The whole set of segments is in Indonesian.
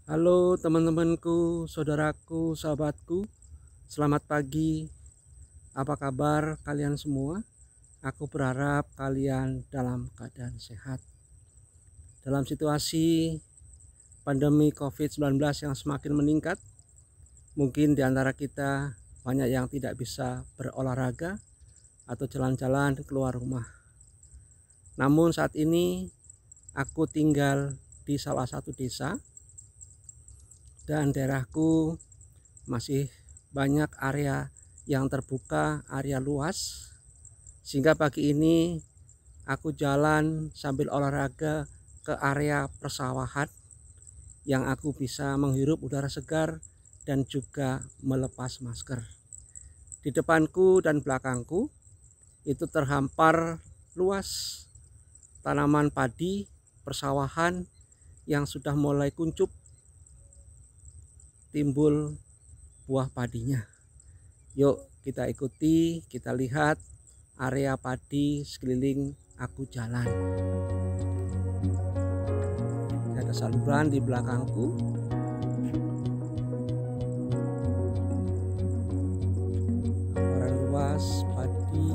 Halo teman-temanku, saudaraku, sahabatku. Selamat pagi. Apa kabar kalian semua? Aku berharap kalian dalam keadaan sehat. Dalam situasi pandemi COVID-19 yang semakin meningkat, mungkin di antara kita banyak yang tidak bisa berolahraga atau jalan-jalan keluar rumah. Namun saat ini aku tinggal di salah satu desa dan daerahku masih banyak area yang terbuka, area luas, sehingga pagi ini aku jalan sambil olahraga ke area persawahan yang aku bisa menghirup udara segar dan juga melepas masker. Di depanku dan belakangku itu terhampar luas tanaman padi persawahan yang sudah mulai kuncup, timbul buah padinya. Yuk kita ikuti, kita lihat area padi sekeliling aku jalan. Ada saluran di belakangku. Hamparan luas padi.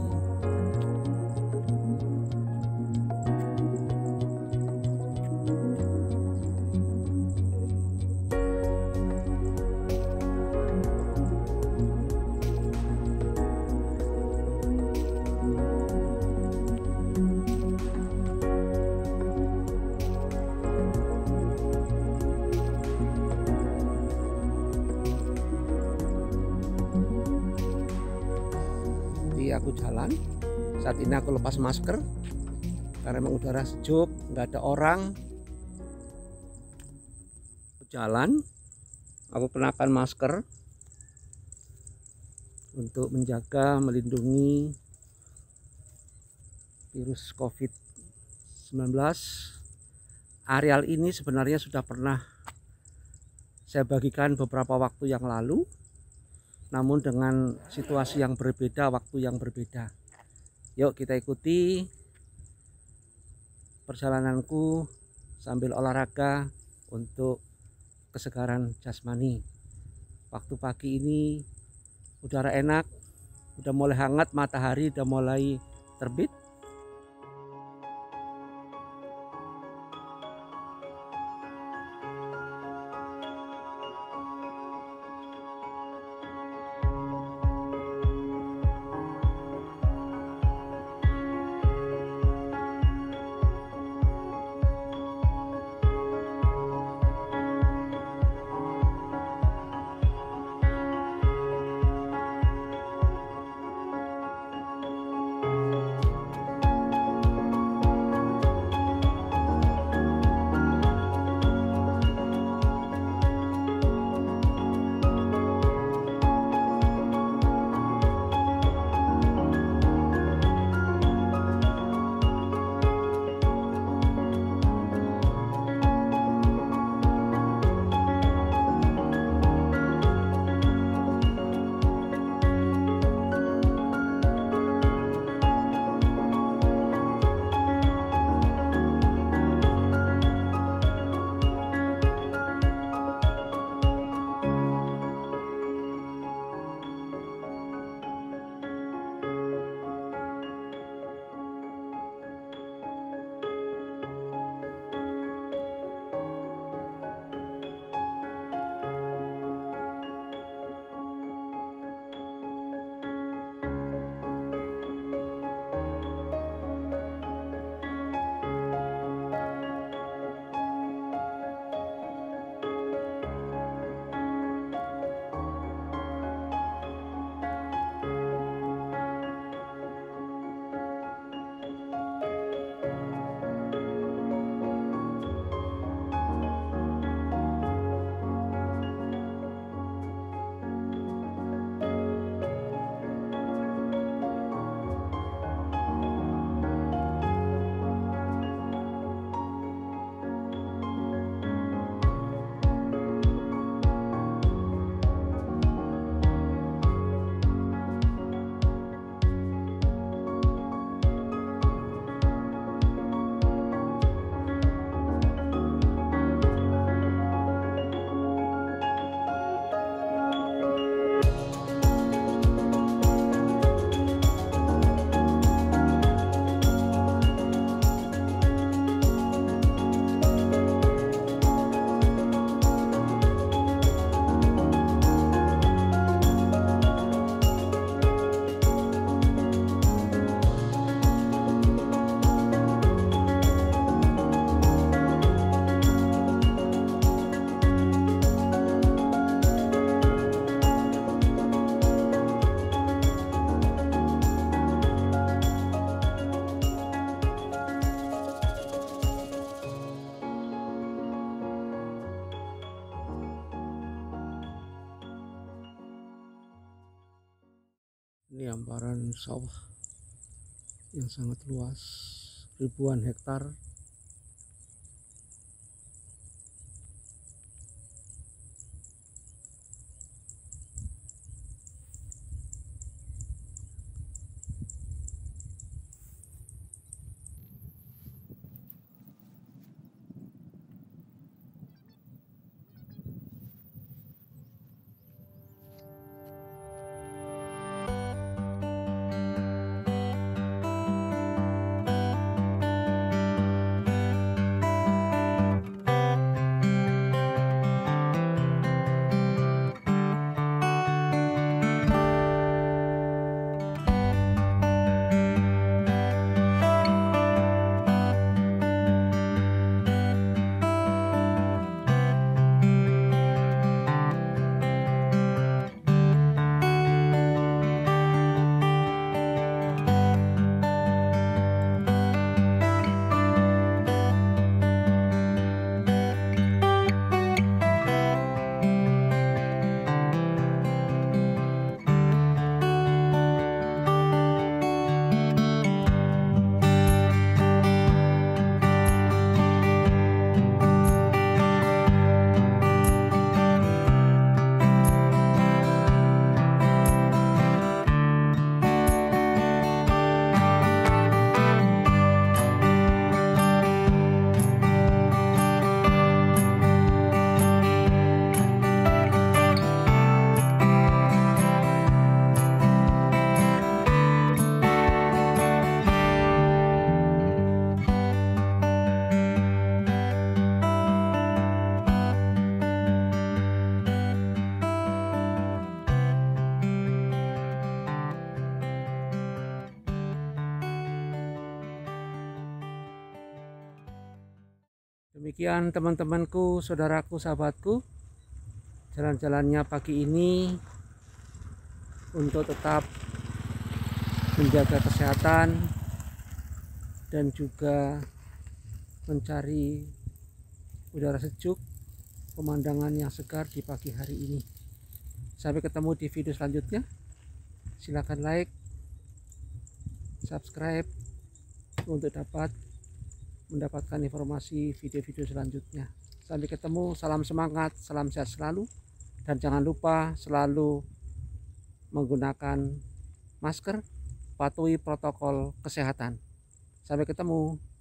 Aku jalan, saat ini aku lepas masker karena memang udara sejuk, nggak ada orang. Aku jalan, aku kenakan masker untuk menjaga, melindungi virus COVID-19. Areal ini sebenarnya sudah pernah saya bagikan beberapa waktu yang lalu, namun dengan situasi yang berbeda, waktu yang berbeda. Yuk kita ikuti perjalananku sambil olahraga untuk kesegaran jasmani. Waktu pagi ini udara enak, udah mulai hangat, matahari udah mulai terbit. Ini hamparan sawah yang sangat luas, ribuan hektar. Demikian teman-temanku, saudaraku, sahabatku, jalan-jalannya pagi ini untuk tetap menjaga kesehatan dan juga mencari udara sejuk, pemandangan yang segar di pagi hari ini. Sampai ketemu di video selanjutnya. Silakan like, subscribe untuk dapat mendapatkan informasi video-video selanjutnya. Sampai ketemu, salam semangat, salam sehat selalu, dan jangan lupa selalu menggunakan masker, patuhi protokol kesehatan. Sampai ketemu.